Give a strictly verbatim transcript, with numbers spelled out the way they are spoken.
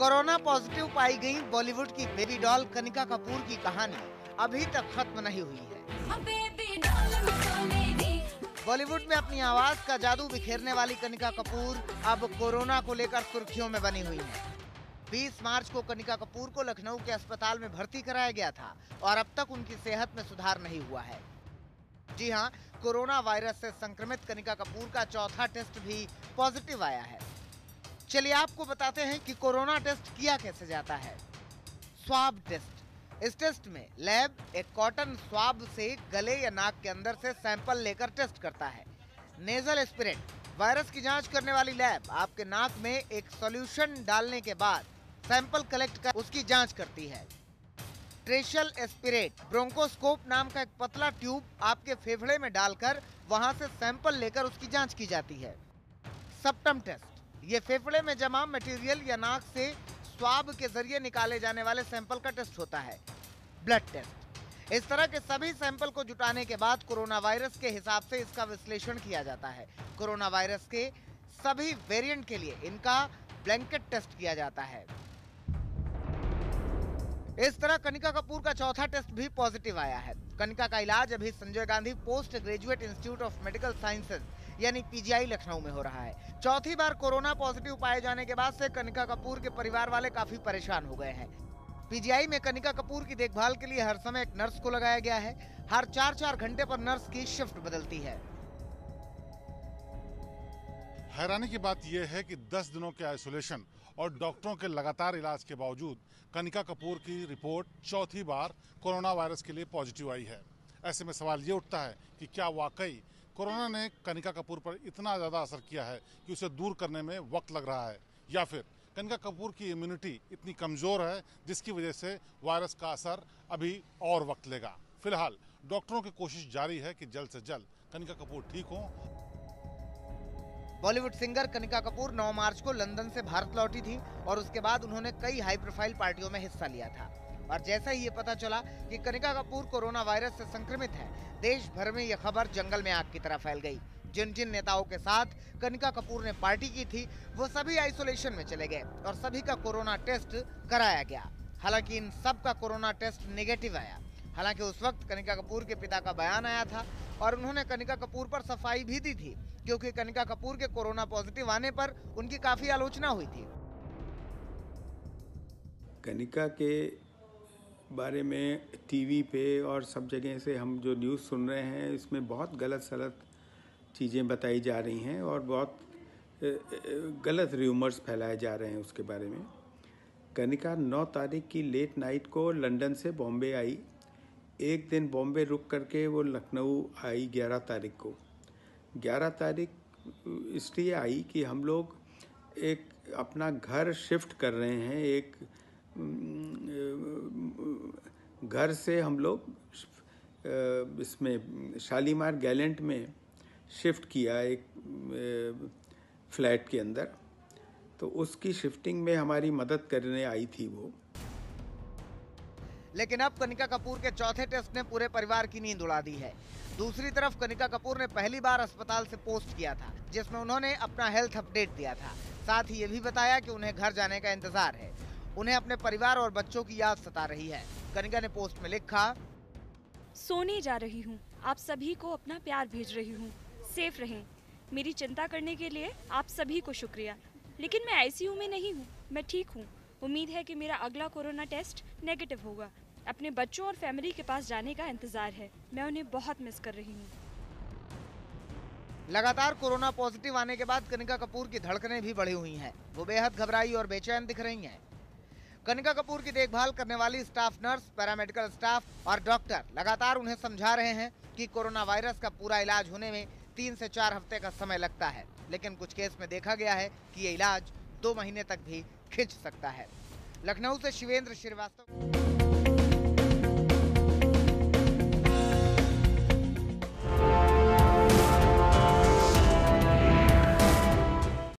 Corona positive पाई गई बॉलीवुड की baby doll Kanika Kapoor की कहानी अभी तक खत्म नहीं हुई है। बॉलीवुड में अपनी आवाज का जादू बिखेरने वाली कनिका कपूर अब कोरोना को लेकर सुर्खियों में बनी हुई हैं। बीस मार्च को कनिका कपूर को लखनऊ के अस्पताल में भर्ती कराया गया था और अब तक उनकी सेहत में सुधार नहीं हुआ है। जी हां, कोरोना वायरस से संक्रमित कनिका कपूर का चौथा टेस्ट भी पॉजिटिव आया है। चलिए आपको बताते हैं कि कोरोना टेस्ट किया कैसे जाता है। Swab test. इस टेस्ट में लैब एक कॉटन स्वाब से गले या नाक के अंदर से सैंपल लेकर टेस्ट करता है। नेजल स्पिरिट वायरस की जांच करने वाली लैब आपके नाक में एक सॉल्यूशन डालने के बाद सैंपल कलेक्ट कर उसकी जांच करती है। ट्रेशल एस्पिरेट ब्रोंकोस्कोप नाम का एक पतला ट्यूब आपके फेफड़े में डालकर वहां से सैंपल लेकर उसकी जांच की जाती है। सप्टम टेस्ट, ये फेफड़े में जमा मटेरियल या नाक से स्वाब के जरिए निकाले जाने वाले सैंपल का टेस्ट होता है। ब्लड टेस्ट, इस तरह के सभी सैंपल को जुटाने के बाद कोरोना वायरस के हिसाब से इसका विश्लेषण किया जाता है। कोरोना वायरस के सभी वेरिएंट के लिए इनका ब्लैंकेट टेस्ट किया जाता है। इस तरह कनिका कपूर का चौथा टेस्ट भी पॉजिटिव आया है। कनिका का इलाज अभी Sanjay Gandhi post graduate institute of medical sciences यानी पीजीआई लखनऊ में हो रहा है। चौथी बार कोरोना पॉजिटिव पाए जाने के बाद से कनिका कपूर के परिवार वाले काफी परेशान हो गए हैं। पीजीआई में कनिका कपूर की देखभाल के लिए हर समय एक नर्स को लगाया गया है। हर चार चार घंटे पर नर्स की शिफ्ट बदलती है। हैरानी की बात यह है कि दस दिनों के आइसोलेशन और डॉक्टरों के लगातार इलाज के बावजूद कनिका कपूर की रिपोर्ट चौथी बार कोरोना वायरस के लिए पॉजिटिव आई है। ऐसे में सवाल ये उठता है कि क्या वाकई कोरोना ने कनिका कपूर पर इतना ज़्यादा असर किया है कि उसे दूर करने में वक्त लग रहा है, या फिर कनिका कपूर की इम्यूनिटी इतनी कमज़ोर है जिसकी वजह से वायरस का असर अभी और वक्त लेगा। फिलहाल डॉक्टरों की कोशिश जारी है कि जल्द से जल्द कनिका कपूर ठीक हों। बॉलीवुड सिंगर कनिका कपूर नौ मार्च को लंदन से भारत लौटी थी और उसके बाद उन्होंने कई हाई प्रोफाइल पार्टियों में हिस्सा लिया था। और जैसा ही ये पता चला कि कनिका कपूर कोरोना वायरस से संक्रमित है, देश भर में यह खबर जंगल में आग की तरह फैल गई। जिन जिन नेताओं के साथ कनिका कपूर ने पार्टी की थी वो सभी आइसोलेशन में चले गए और सभी का कोरोना टेस्ट कराया गया। हालांकि इन सब का कोरोना टेस्ट नेगेटिव आया। हालांकि उस वक्त कनिका कपूर के पिता का बयान आया था और उन्होंने कनिका कपूर पर सफाई भी दी थी, क्योंकि कनिका कपूर के कोरोना पॉजिटिव आने पर उनकी काफी आलोचना हुई थी। कनिका के बारे में टीवी पे और सब जगह से हम जो न्यूज़ सुन रहे हैं, इसमें बहुत गलत सलत चीज़ें बताई जा रही हैं और बहुत गलत र्यूमर्स फैलाए जा रहे हैं उसके बारे में। कनिका नौ तारीख की लेट नाइट को लंदन से बॉम्बे आई। एक दिन बॉम्बे रुक करके वो लखनऊ आई ग्यारह तारीख को। ग्यारह तारीख इसलिए आई कि हम लोग एक अपना घर शिफ्ट कर रहे हैं। एक घर से हम लोग इसमें शालीमार गैलेंट में शिफ्ट किया, एक फ्लैट के अंदर। तो उसकी शिफ्टिंग में हमारी मदद करने आई थी वो। लेकिन अब कनिका कपूर के चौथे टेस्ट ने पूरे परिवार की नींद उड़ा दी है। दूसरी तरफ कनिका कपूर ने पहली बार अस्पताल से पोस्ट किया था, जिसमें उन्होंने अपना हेल्थ अपडेट दिया था। साथ ही ये भी बताया कि उन्हें घर जाने का इंतजार है। उन्हें अपने परिवार और बच्चों की याद सता रही है। कनिका ने पोस्ट में लिखा, सोने जा रही हूँ, आप सभी को अपना प्यार भेज रही हूँ। सेफ रहें। मेरी चिंता करने के लिए आप सभी को शुक्रिया। लेकिन मैं आईसीयू में नहीं हूँ, मैं ठीक हूँ। उम्मीद है कि मेरा अगला कोरोना टेस्ट नेगेटिव होगा। अपने बच्चों और फैमिली के पास जाने का इंतजार है। मैं उन्हें बहुत मिस कर रही हूँ। लगातार कोरोना पॉजिटिव आने के बाद कनिका कपूर की धड़कनें भी बढ़ी हुई हैं। वो बेहद घबराई और बेचैन दिख रही हैं। कनिका कपूर की देखभाल करने वाली स्टाफ नर्स, पैरामेडिकल स्टाफ और डॉक्टर लगातार उन्हें समझा रहे हैं कि कोरोना वायरस का पूरा इलाज होने में तीन से चार हफ्ते का समय लगता है। लेकिन कुछ केस में देखा गया है कि ये इलाज दो महीने तक भी खिंच सकता है। लखनऊ से शिवेंद्र श्रीवास्तव।